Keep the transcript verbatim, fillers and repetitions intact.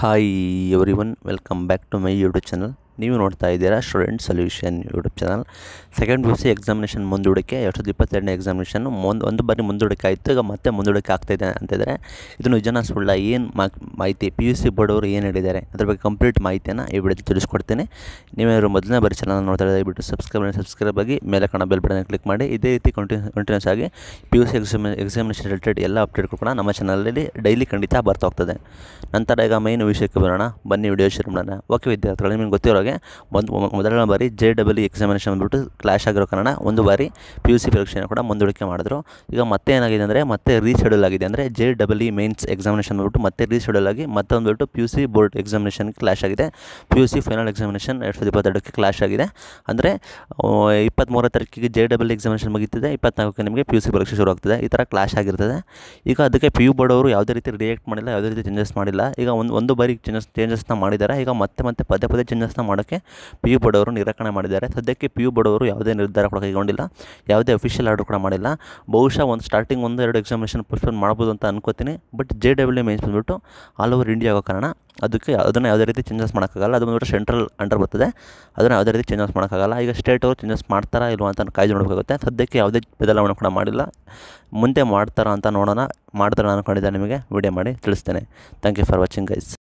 Hi everyone, welcome back to my YouTube channel. ನೀವು ನೋಡ್ತಾ ಇದ್ದೀರಾ student solution YouTube channel. Second P U C examination ಮುಂದೂಡಿಕೆ ಎರಡು ಸಾವಿರದ ಇಪ್ಪತ್ತೆರಡನೇ ಎಕ್ಸಾಮಿನೇಷನ್ ಮುಂದೆ ಒಂದು ಬಾರಿ ಮುಂದೂಡಿಕೆ ಆಯಿತು. ಈಗ ಮತ್ತೆ ಮುಂದೂಡಿಕೆ ಆಗ್ತಾಯಿದೆ ಅಂತಿದ್ದಾರೆ. ಇದು ನಿಜನ ಸುಳ್ಳ, ಏನು ಮಾಹಿತಿ ಪಿ ಯು ಸಿ ಬೋರ್ಡ್ ಅವರು ಏನು ಹೇಳಿದ್ದಾರೆ ಅದ್ರ ಬಗ್ಗೆ ಕಂಪ್ಲೀಟ್ ಮಾಹಿತಿಯನ್ನು ಈ ವಿಡಿಯೋದಲ್ಲಿ ತಿಳಿಸ್ಕೊಡ್ತೀನಿ. ನೀವೇನಾದ್ರು ಮೊದಲನೇ ಬಾರಿ ಚಾನಲ್ ನೋಡ್ತಾ ಇದ್ದರೆ ದಯವಿಟ್ಟು ಸಬ್ಸ್ಕ್ರೈಬ್ ಮಾಡಿ ಸಬ್ಸ್ಕ್ರೈಬ್ ಆಗಿ ಮೇಲೆ ಕಾಣೋ ಬೆಲ್ ಬಟನ್ ಕ್ಲಿಕ್ ಮಾಡಿ. ಇದೇ ರೀತಿ ಕಂಟಿನ್ಯೂ ಕಂಟಿನ್ಯೂಸ್ ಆಗಿ P U C exam examination related ಎಲ್ಲ ಅಪ್ಡೇಟ್ಗಳು ಕೂಡ ನಮ್ಮ ಚಾನಲಲ್ಲಿ ಡೈಲಿ ಖಂಡಿತ ಬರ್ತಾ ಹೋಗ್ತದೆ. ನಂತರ ಈಗ ಮೈನ್ ವಿಷಯಕ್ಕೆ ಬರೋಣ, ಬನ್ನಿ ವಿಡಿಯೋ ಶುರು ಮಾಡೋಣ. ಓಕೆ ವಿದ್ಯಾರ್ಥಿಗಳು, ನಿಮಗೆ ಗೊತ್ತಿರೋಗೆ ಒಂದು ಮೊದಲನೇ ಬಾರಿ ಜೆ ಡಬಲ್ ಇ ಎಕ್ಸಾಮಿನೇಷನ್ ಬಂದುಬಿಟ್ಟು ಕ್ಲಾಶ್ ಆಗಿರೋ ಕಾರಣ ಒಂದು ಬಾರಿ ಪಿ ಯು ಸಿ ಪರೀಕ್ಷೆಯನ್ನು ಕೂಡ ಮುಂದೂಡಿಕೆ ಮಾಡಿದ್ರು. ಈಗ ಮತ್ತೆ ಏನಾಗಿದೆ ಅಂದರೆ ಮತ್ತೆ ರೀಶೆಡ್ಯೂಲ್ ಆಗಿದೆ. ಅಂದರೆ J double E mains examination ಬಂದುಬಿಟ್ಟು ಮತ್ತೆ ರೀಶೆಡ್ಯೂಲ್ ಆಗಿ ಮತ್ತೆ ಬಂದುಬಿಟ್ಟು ಪಿ ಯು ಸಿ ಬೋರ್ಡ್ ಎಕ್ಸಾಮಿನೇಷನ್ಗೆ ಕ್ಲಾಶ್ ಆಗಿದೆ. P U C final examination ಎರಡು ಸಾವಿರದ ಇಪ್ಪತ್ತೆರಡಕ್ಕೆ ಕ್ಲಾಶ್ ಆಗಿದೆ. ಅಂದರೆ ಇಪ್ಪತ್ತ್ಮೂರನೇ ತಾರೀಕಿಗೆ ಜೆ ಡಬಲ್ ಎಕ್ಸಾಮಿನೇಷನ್ ಮುಗಿತಿದೆ, ಇಪ್ಪತ್ನಾಲ್ಕಕ್ಕೆ ನಿಮಗೆ ಪಿ ಯು ಸಿ ಪರೀಕ್ಷೆ ಶುರು ಆಗ್ತದೆ. ಈ ಥರ ಕ್ಲಾಶ್ ಆಗಿರ್ತದೆ. ಈಗ ಅದಕ್ಕೆ ಪಿ ಯು ಬೋರ್ಡ್ ಅವರು ಯಾವುದೇ ರೀತಿ ರಿಯಾಕ್ಟ್ ಮಾಡಿಲ್ಲ, ಯಾವುದೇ ರೀತಿ ಚೇಂಜಸ್ ಮಾಡಿಲ್ಲ. ಈಗ ಒಂದು ಒಂದು ಬಾರಿ ಚೇಂಜಸ್ ಚೇಂಜಸ್ನ ಮಾಡಿದ್ದಾರೆ. ಈಗ ಮತ್ತೆ ಮತ್ತೆ ಪದೇ ಪದೇ ಚೇಂಜಸ್ನ ಮಾಡೋಕ್ಕೆ ಪಿ ಯು ಬೋರ್ಡ್ ಅವರು ನಿರಾಕರಣೆ ಮಾಡಿದ್ದಾರೆ. ಸದ್ಯಕ್ಕೆ ಪಿ ಯು ಬೋರ್ಡ್ ಅವರು ಯಾವುದೇ ನಿರ್ಧಾರ ಕೂಡ ಕೈಗೊಂಡಿಲ್ಲ, ಯಾವುದೇ ಅಫಿಷಿಯಲ್ ಆರ್ಡರ್ ಕೂಡ ಮಾಡಿಲ್ಲ. ಬಹುಶಃ ಒಂದು ಸ್ಟಾರ್ಟಿಂಗ್ ಒಂದು ಎರಡು ಎಕ್ಸಾಮಿನೇಷನ್ ಪೋಸ್ಟ್ಪೋನ್ ಮಾಡ್ಬೋದು ಅಂತ ಅನ್ಕೋತೀನಿ. But J W A mains ಬಂದುಬಿಟ್ಟು ಆಲ್ ಓವರ್ ಇಂಡಿಯಾ ಆಗೋ ಕಾರಣ ಅದಕ್ಕೆ ಅದನ್ನು ಯಾವುದೇ ರೀತಿ ಚೇಂಜಸ್ ಮಾಡೋಕ್ಕಾಗಲ್ಲ. ಅದು ಬಂದುಬಿಟ್ಟು ಸೆಂಟ್ರಲ್ ಅಂಡರ್ ಬರ್ತದೆ, ಅದನ್ನು ಯಾವುದೇ ರೀತಿ ಚೇಂಜಸ್ ಮಾಡೋಕ್ಕಾಗಲ್ಲ. ಈಗ ಸ್ಟೇಟ್ ಅವರು ಚೇಂಜಸ್ ಮಾಡ್ತಾರಾ ಇಲ್ವಾ ಅಂತ ಕಾಯ್ದು ನೋಡಬೇಕಾಗುತ್ತೆ. ಸದ್ಯಕ್ಕೆ ಯಾವುದೇ ಬದಲಾವಣೆ ಕೂಡ ಮಾಡಿಲ್ಲ. ಮುಂದೆ ಮಾಡ್ತಾರಾ ಅಂತ ನೋಡೋಣ. ಮಾಡ್ತಾರ ಅಂದ್ಕೊಂಡಿದ್ದೆ, ನಿಮಗೆ ವಿಡಿಯೋ ಮಾಡಿ ತಿಳಿಸ್ತೇನೆ. Thank you for watching guys.